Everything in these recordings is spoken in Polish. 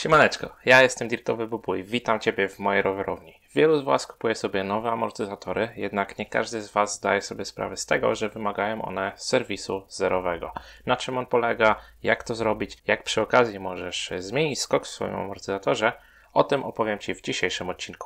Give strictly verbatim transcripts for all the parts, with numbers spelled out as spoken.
Siemaneczko, ja jestem Dirtowy Bubuj, witam Ciebie w mojej rowerowni. Wielu z Was kupuje sobie nowe amortyzatory, jednak nie każdy z Was zdaje sobie sprawę z tego, że wymagają one serwisu zerowego. Na czym on polega, jak to zrobić, jak przy okazji możesz zmienić skok w swoim amortyzatorze, o tym opowiem Ci w dzisiejszym odcinku.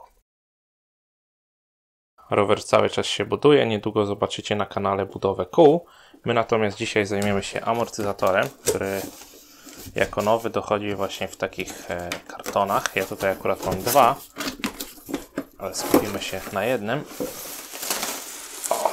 Rower cały czas się buduje, niedługo zobaczycie na kanale budowę kół. My natomiast dzisiaj zajmiemy się amortyzatorem, który jako nowy dochodzi właśnie w takich e, kartonach. Ja tutaj akurat mam dwa, ale skupimy się na jednym. O.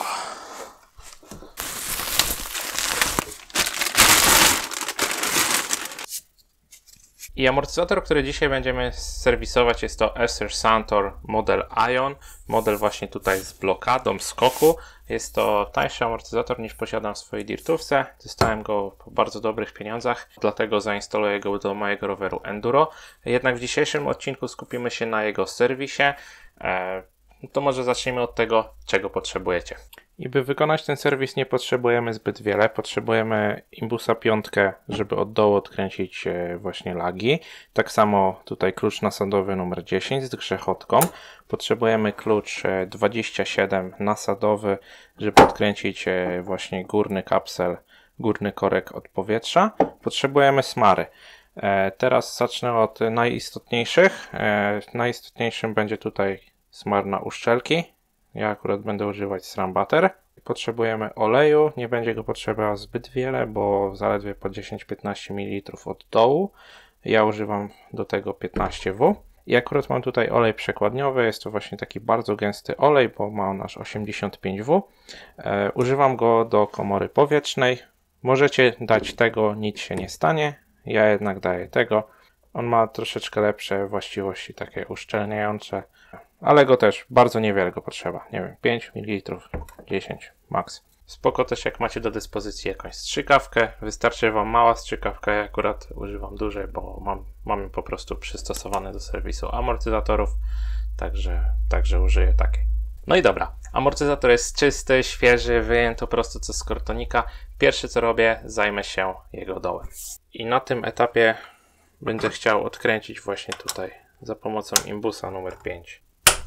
I amortyzator, który dzisiaj będziemy serwisować, jest to Esser Santor model Ion. Model właśnie tutaj z blokadą skoku. Jest to tańszy amortyzator niż posiadam w swojej dirtówce. Dostałem go po bardzo dobrych pieniądzach, dlatego zainstaluję go do mojego roweru Enduro. Jednak w dzisiejszym odcinku skupimy się na jego serwisie. E, to może zacznijmy od tego, czego potrzebujecie. I by wykonać ten serwis nie potrzebujemy zbyt wiele. Potrzebujemy imbusa piątkę, żeby od dołu odkręcić właśnie lagi. Tak samo tutaj klucz nasadowy numer dziesięć z grzechotką. Potrzebujemy klucz dwadzieścia siedem nasadowy, żeby odkręcić właśnie górny kapsel, górny korek od powietrza. Potrzebujemy smary. Teraz zacznę od najistotniejszych. Najistotniejszym będzie tutaj smar na uszczelki. Ja akurat będę używać SRAM Butter. Potrzebujemy oleju, nie będzie go potrzeba zbyt wiele, bo zaledwie po dziesięć do piętnastu mililitrów od dołu. Ja używam do tego piętnaście W. I akurat mam tutaj olej przekładniowy, jest to właśnie taki bardzo gęsty olej, bo ma on aż osiemdziesiąt pięć W. E, używam go do komory powietrznej. Możecie dać tego, nic się nie stanie. Ja jednak daję tego. On ma troszeczkę lepsze właściwości, takie uszczelniające, ale go też bardzo niewiele go potrzeba. Nie wiem, pięć mililitrów, dziesięć max. Spoko też jak macie do dyspozycji jakąś strzykawkę. Wystarczy Wam mała strzykawka, ja akurat używam dużej, bo mam, mam ją po prostu przystosowane do serwisu amortyzatorów, także, także użyję takiej. No i dobra, amortyzator jest czysty, świeży, wyjęto prosto co z kartonika. Pierwsze co robię, zajmę się jego dołem. I na tym etapie będę chciał odkręcić właśnie tutaj za pomocą imbusa numer pięć.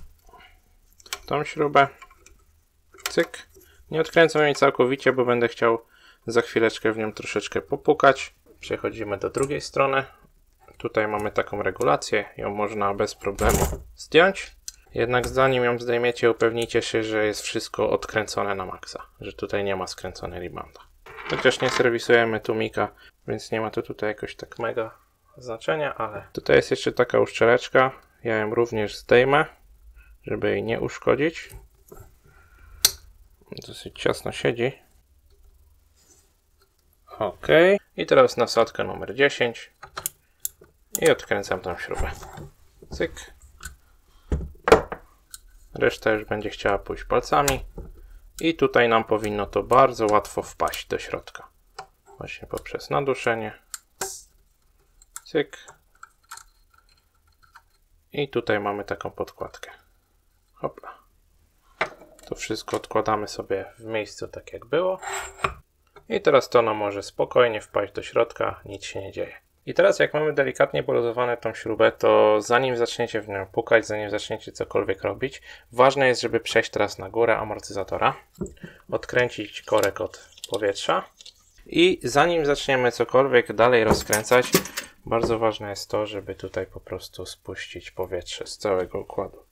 Tą śrubę, cyk. Nie odkręcam jej całkowicie, bo będę chciał za chwileczkę w nią troszeczkę popukać. Przechodzimy do drugiej strony. Tutaj mamy taką regulację, ją można bez problemu zdjąć. Jednak zanim ją zdejmiecie, upewnijcie się, że jest wszystko odkręcone na maksa, że tutaj nie ma skręconej ribanda. Chociaż nie serwisujemy tłumika, więc nie ma to tutaj jakoś tak mega znaczenia, ale tutaj jest jeszcze taka uszczeleczka, ja ją również zdejmę, żeby jej nie uszkodzić. Dosyć ciasno siedzi. Ok. I teraz nasadka numer dziesięć. I odkręcam tą śrubę. Cyk. Reszta już będzie chciała pójść palcami. I tutaj nam powinno to bardzo łatwo wpaść do środka. Właśnie poprzez naduszenie. Cyk. I tutaj mamy taką podkładkę. Hopla. To wszystko odkładamy sobie w miejscu tak jak było. I teraz to nam może spokojnie wpaść do środka, nic się nie dzieje. I teraz jak mamy delikatnie poluzowane tą śrubę, to zanim zaczniecie w nią pukać, zanim zaczniecie cokolwiek robić, ważne jest, żeby przejść teraz na górę amortyzatora, odkręcić korek od powietrza i zanim zaczniemy cokolwiek dalej rozkręcać, bardzo ważne jest to, żeby tutaj po prostu spuścić powietrze z całego układu.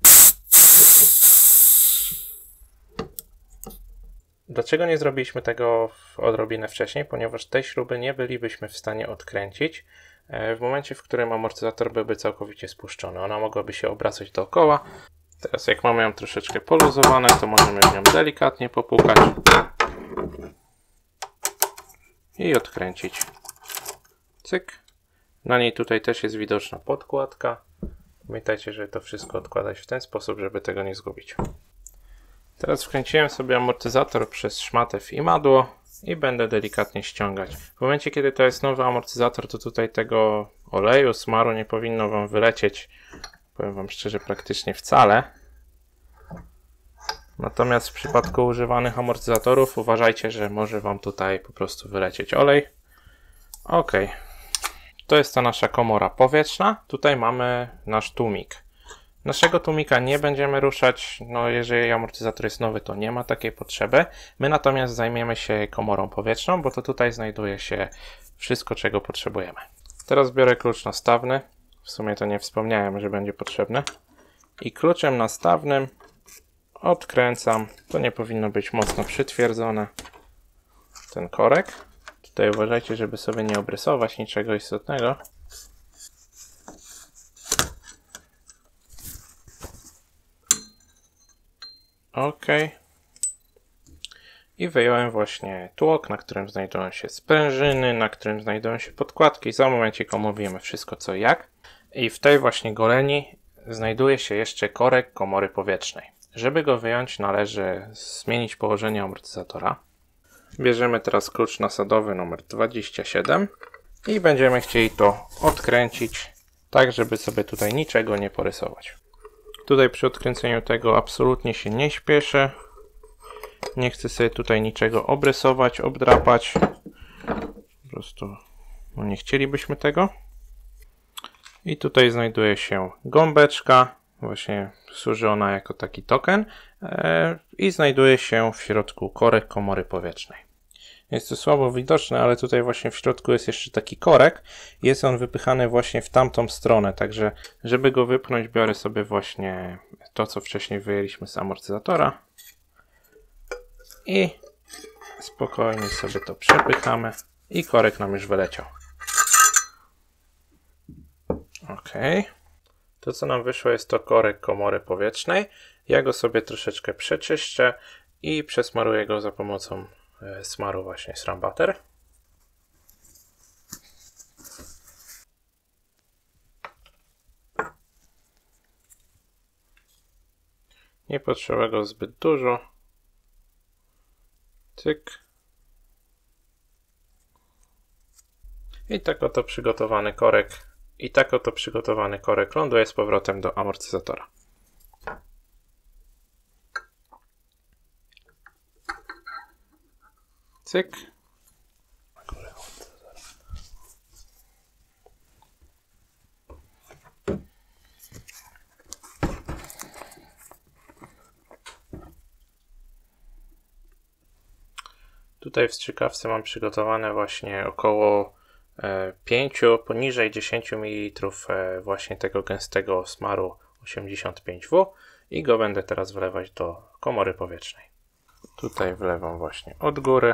Dlaczego nie zrobiliśmy tego odrobinę wcześniej? Ponieważ tej śruby nie bylibyśmy w stanie odkręcić w momencie, w którym amortyzator byłby całkowicie spuszczony. Ona mogłaby się obracać dookoła. Teraz jak mamy ją troszeczkę poluzowane, to możemy w nią delikatnie popukać i odkręcić. Cyk. Na niej tutaj też jest widoczna podkładka. Pamiętajcie, że to wszystko odkładać w ten sposób, żeby tego nie zgubić. Teraz wkręciłem sobie amortyzator przez szmatę w imadło i będę delikatnie ściągać. W momencie, kiedy to jest nowy amortyzator, to tutaj tego oleju, smaru nie powinno Wam wylecieć. Powiem Wam szczerze, praktycznie wcale. Natomiast w przypadku używanych amortyzatorów uważajcie, że może Wam tutaj po prostu wylecieć olej. Ok. To jest ta nasza komora powietrzna. Tutaj mamy nasz tłumik. Naszego tłumika nie będziemy ruszać. No, jeżeli amortyzator jest nowy, to nie ma takiej potrzeby. My natomiast zajmiemy się komorą powietrzną, bo to tutaj znajduje się wszystko, czego potrzebujemy. Teraz biorę klucz nastawny. W sumie to nie wspomniałem, że będzie potrzebny. I kluczem nastawnym odkręcam. To nie powinno być mocno przytwierdzone. Ten korek. Tutaj uważajcie, żeby sobie nie obrysować niczego istotnego. OK. I wyjąłem właśnie tłok, na którym znajdują się sprężyny, na którym znajdują się podkładki. Za momencik omówimy wszystko co i jak. I w tej właśnie goleni znajduje się jeszcze korek komory powietrznej. Żeby go wyjąć, należy zmienić położenie amortyzatora. Bierzemy teraz klucz nasadowy numer dwadzieścia siedem i będziemy chcieli to odkręcić, tak żeby sobie tutaj niczego nie porysować. Tutaj przy odkręceniu tego absolutnie się nie śpieszę. Nie chcę sobie tutaj niczego obrysować, obdrapać. Po prostu no nie chcielibyśmy tego. I tutaj znajduje się gąbeczka. Właśnie służy ona jako taki token. I znajduje się w środku korek komory powietrznej. Jest to słabo widoczne, ale tutaj właśnie w środku jest jeszcze taki korek. Jest on wypychany właśnie w tamtą stronę, także żeby go wypchnąć, biorę sobie właśnie to, co wcześniej wyjęliśmy z amortyzatora i spokojnie sobie to przepychamy i korek nam już wyleciał. OK. To, co nam wyszło, jest to korek komory powietrznej. Ja go sobie troszeczkę przeczyszczę i przesmaruję go za pomocą smaru właśnie SRAM Butter. Nie potrzeba go zbyt dużo. Cyk. I tak oto przygotowany korek i tak oto przygotowany korek ląduje z powrotem do amortyzatora. Cyk. Tutaj w strzykawce mam przygotowane właśnie około pięć, poniżej dziesięć mililitrów właśnie tego gęstego smaru osiemdziesiąt pięć W i go będę teraz wlewać do komory powietrznej. Tutaj wlewam właśnie od góry.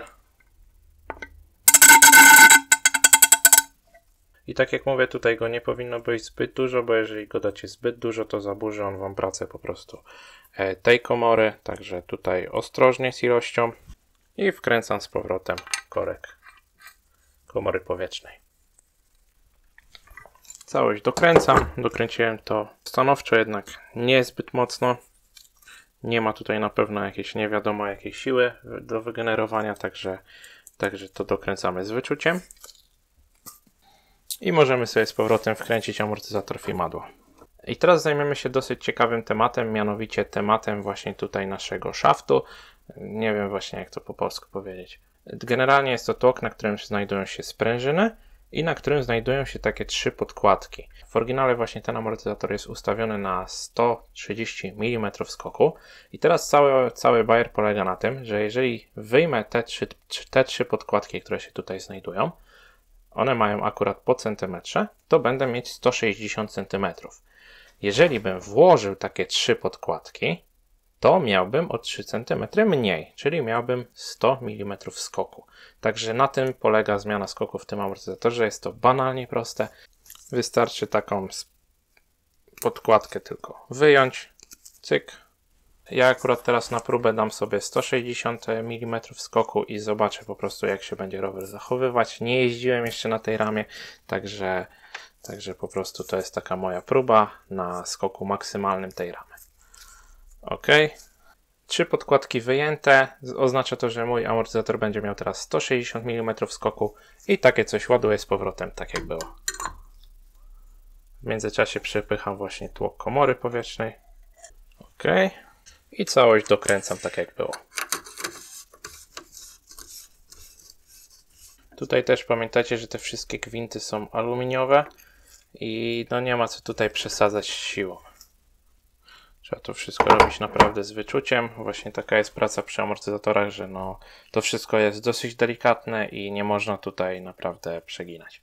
I tak jak mówię, tutaj go nie powinno być zbyt dużo, bo jeżeli go dacie zbyt dużo, to zaburzy on wam pracę po prostu tej komory. Także tutaj ostrożnie z ilością i wkręcam z powrotem korek komory powietrznej. Całość dokręcam. Dokręciłem to stanowczo, jednak nie zbyt mocno. Nie ma tutaj na pewno jakiejś nie wiadomo jakiej siły do wygenerowania, także, także to dokręcamy z wyczuciem. I możemy sobie z powrotem wkręcić amortyzator w imadło. I teraz zajmiemy się dosyć ciekawym tematem, mianowicie tematem właśnie tutaj naszego szaftu. Nie wiem właśnie jak to po polsku powiedzieć. Generalnie jest to tłok, na którym znajdują się sprężyny i na którym znajdują się takie trzy podkładki. W oryginale właśnie ten amortyzator jest ustawiony na sto trzydzieści milimetrów skoku i teraz cały, cały bajer polega na tym, że jeżeli wyjmę te trzy, te trzy podkładki, które się tutaj znajdują, one mają akurat po centymetrze, to będę mieć sto sześćdziesiąt centymetrów. Jeżeli bym włożył takie trzy podkładki, to miałbym o trzy centymetry mniej, czyli miałbym sto milimetrów skoku. Także na tym polega zmiana skoku w tym amortyzatorze. Jest to banalnie proste. Wystarczy taką podkładkę tylko wyjąć. Cyk. Ja akurat teraz na próbę dam sobie sto sześćdziesiąt milimetrów skoku i zobaczę po prostu jak się będzie rower zachowywać. Nie jeździłem jeszcze na tej ramie, także, także po prostu to jest taka moja próba na skoku maksymalnym tej ramy. OK. Trzy podkładki wyjęte. Oznacza to, że mój amortyzator będzie miał teraz sto sześćdziesiąt milimetrów skoku i takie coś ładuję z powrotem, tak jak było. W międzyczasie przepycham właśnie tłok komory powietrznej. OK. I całość dokręcam tak jak było. Tutaj też pamiętajcie, że te wszystkie gwinty są aluminiowe i no nie ma co tutaj przesadzać z siłą. Trzeba to wszystko robić naprawdę z wyczuciem. Właśnie taka jest praca przy amortyzatorach, że no to wszystko jest dosyć delikatne i nie można tutaj naprawdę przeginać.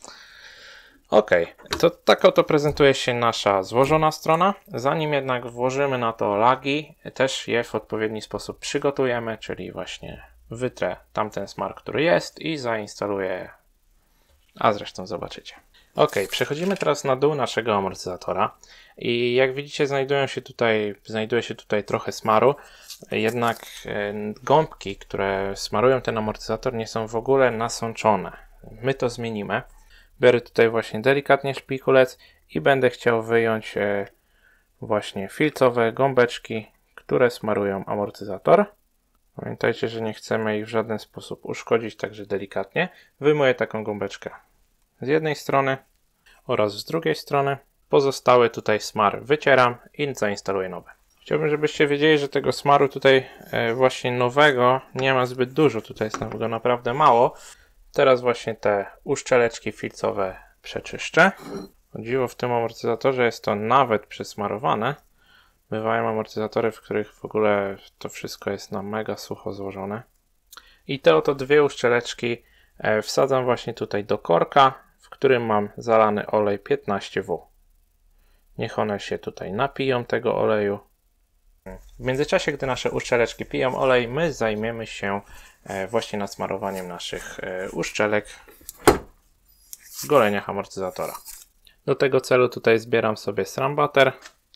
Ok, to tak oto prezentuje się nasza złożona strona. Zanim jednak włożymy na to lagi, też je w odpowiedni sposób przygotujemy, czyli właśnie wytrę tamten smar, który jest i zainstaluję, a zresztą zobaczycie. Ok, przechodzimy teraz na dół naszego amortyzatora i jak widzicie znajdują się tutaj, znajduje się tutaj trochę smaru, jednak gąbki, które smarują ten amortyzator, nie są w ogóle nasączone. My to zmienimy. Biorę tutaj właśnie delikatnie szpikulec i będę chciał wyjąć właśnie filcowe gąbeczki, które smarują amortyzator. Pamiętajcie, że nie chcemy ich w żaden sposób uszkodzić, także delikatnie. Wyjmuję taką gąbeczkę z jednej strony oraz z drugiej strony. Pozostały tutaj smar wycieram i zainstaluję nowy. Chciałbym, żebyście wiedzieli, że tego smaru tutaj właśnie nowego nie ma zbyt dużo. Tutaj jest go naprawdę mało. Teraz właśnie te uszczeleczki filcowe przeczyszczę. O dziwo, w tym amortyzatorze jest to nawet przesmarowane. Bywają amortyzatory, w których w ogóle to wszystko jest na mega sucho złożone. I te oto dwie uszczeleczki wsadzam właśnie tutaj do korka, w którym mam zalany olej piętnaście W. Niech one się tutaj napiją tego oleju. W międzyczasie, gdy nasze uszczeleczki piją olej, my zajmiemy się właśnie nasmarowaniem naszych uszczelek w goleniach amortyzatora. Do tego celu tutaj zbieram sobie SRAM Butter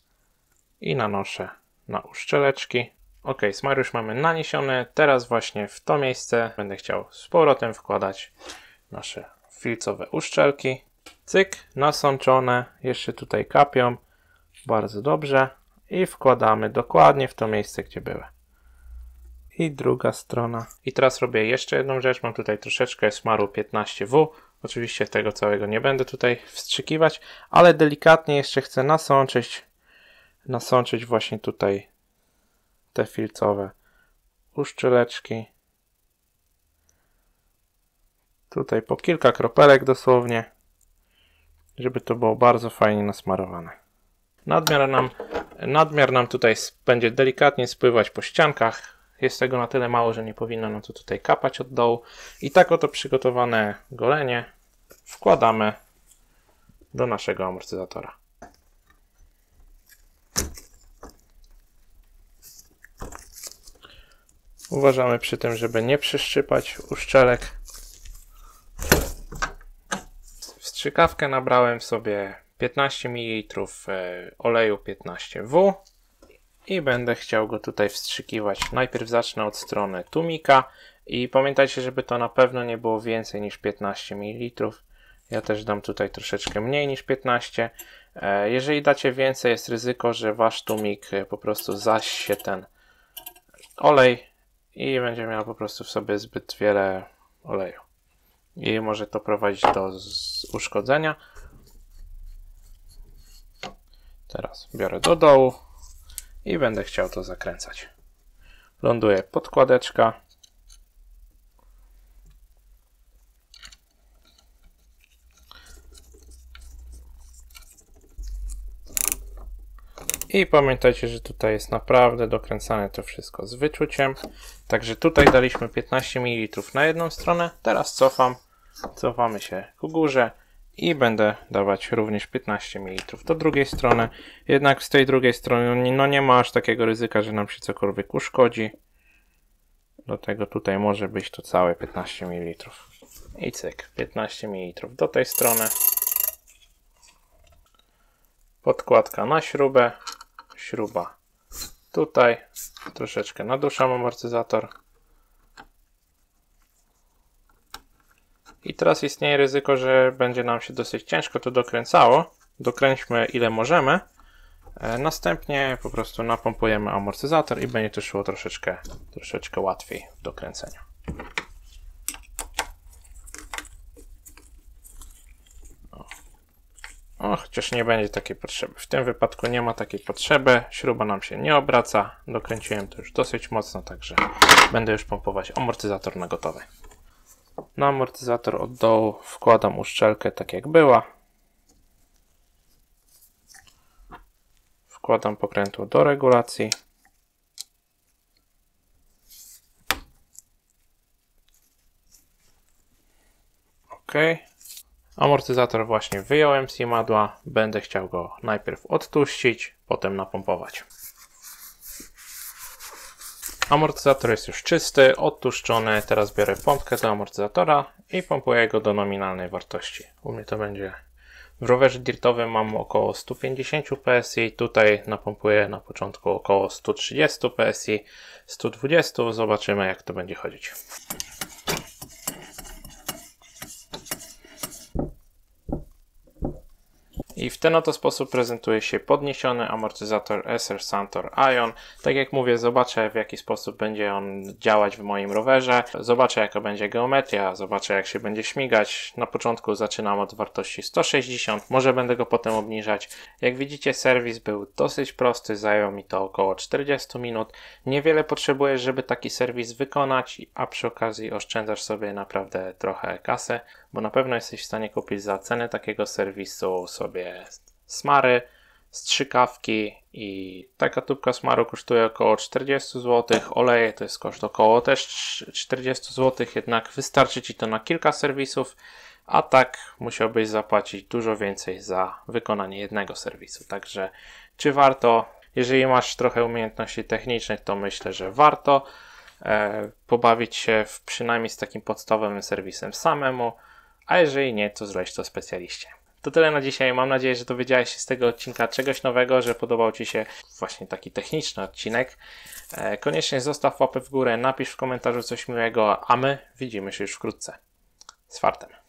i nanoszę na uszczeleczki. Ok, smar już mamy naniesiony. Teraz właśnie w to miejsce będę chciał z powrotem wkładać nasze filcowe uszczelki. Cyk, nasączone, jeszcze tutaj kapią. Bardzo dobrze. I wkładamy dokładnie w to miejsce, gdzie były. I druga strona. I teraz robię jeszcze jedną rzecz. Mam tutaj troszeczkę smaru piętnaście W. Oczywiście tego całego nie będę tutaj wstrzykiwać, ale delikatnie jeszcze chcę nasączyć, nasączyć właśnie tutaj te filcowe uszczeleczki. Tutaj po kilka kropelek dosłownie, żeby to było bardzo fajnie nasmarowane. Nadmiar nam, nadmiar nam tutaj będzie delikatnie spływać po ściankach. Jest tego na tyle mało, że nie powinno nam to tutaj kapać od dołu. I tak oto przygotowane golenie wkładamy do naszego amortyzatora. Uważamy przy tym, żeby nie przyszczypać uszczelek. W strzykawkę nabrałem sobie piętnaście mililitrów oleju piętnaście W i będę chciał go tutaj wstrzykiwać. Najpierw zacznę od strony tłumika i pamiętajcie, żeby to na pewno nie było więcej niż piętnaście mililitrów. Ja też dam tutaj troszeczkę mniej niż piętnaście. Jeżeli dacie więcej, jest ryzyko, że wasz tłumik po prostu zasie ten olej i będzie miał po prostu w sobie zbyt wiele oleju. I może to prowadzić do uszkodzenia. Teraz biorę do dołu i będę chciał to zakręcać. Ląduje podkładeczka. I pamiętajcie, że tutaj jest naprawdę dokręcane to wszystko z wyczuciem. Także tutaj daliśmy piętnaście mililitrów na jedną stronę. Teraz cofam. Cofamy się ku górze i będę dawać również piętnaście mililitrów do drugiej strony. Jednak z tej drugiej strony no nie ma aż takiego ryzyka, że nam się cokolwiek uszkodzi. Do tego tutaj może być to całe piętnaście mililitrów. I cyk, piętnaście mililitrów do tej strony. Podkładka na śrubę. Śruba tutaj. Troszeczkę naduszam amortyzator. I teraz istnieje ryzyko, że będzie nam się dosyć ciężko to dokręcało. Dokręćmy ile możemy. Następnie po prostu napompujemy amortyzator i będzie to szło troszeczkę, troszeczkę łatwiej w dokręceniu. O. o, chociaż nie będzie takiej potrzeby. W tym wypadku nie ma takiej potrzeby. Śruba nam się nie obraca. Dokręciłem to już dosyć mocno, także będę już pompować amortyzator na gotowy. Na amortyzator od dołu wkładam uszczelkę tak jak była. Wkładam pokrętło do regulacji. OK. Amortyzator właśnie wyjąłem z imadła. Będę chciał go najpierw odtłuścić, potem napompować. Amortyzator jest już czysty, odtłuszczony. Teraz biorę pompkę do amortyzatora i pompuję go do nominalnej wartości. U mnie to będzie... W rowerze dirtowym mam około sto pięćdziesiąt P S I. Tutaj napompuję na początku około sto trzydzieści P S I, sto dwadzieścia. Zobaczymy, jak to będzie chodzić. I w ten oto sposób prezentuje się podniesiony amortyzator Acer Santor Ion. Tak jak mówię, zobaczę, w jaki sposób będzie on działać w moim rowerze. Zobaczę, jaka będzie geometria, zobaczę, jak się będzie śmigać. Na początku zaczynam od wartości sto sześćdziesiąt, może będę go potem obniżać. Jak widzicie, serwis był dosyć prosty, zajęło mi to około czterdzieści minut. Niewiele potrzebujesz, żeby taki serwis wykonać, a przy okazji oszczędzasz sobie naprawdę trochę kasy, bo na pewno jesteś w stanie kupić za cenę takiego serwisu sobie smary, strzykawki i taka tubka smaru kosztuje około czterdzieści złotych, oleje to jest koszt około też czterdzieści złotych, jednak wystarczy Ci to na kilka serwisów, a tak musiałbyś zapłacić dużo więcej za wykonanie jednego serwisu. Także czy warto? Jeżeli masz trochę umiejętności technicznych, to myślę, że warto e, pobawić się w, przynajmniej z takim podstawowym serwisem samemu, a jeżeli nie, to zrobić to specjaliście. To tyle na dzisiaj. Mam nadzieję, że dowiedziałeś się z tego odcinka czegoś nowego, że podobał Ci się właśnie taki techniczny odcinek. E, koniecznie zostaw łapę w górę, napisz w komentarzu coś miłego, a my widzimy się już wkrótce. Z fartem.